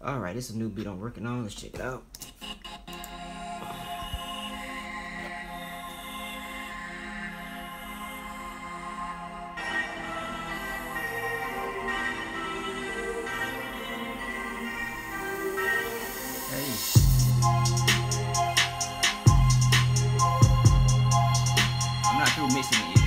Alright, this is a new beat I'm working on. Let's check it out. I'm not through mixing it yet.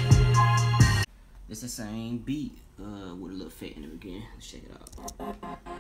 It's the same beat with a little fat in it again. Let's check it out.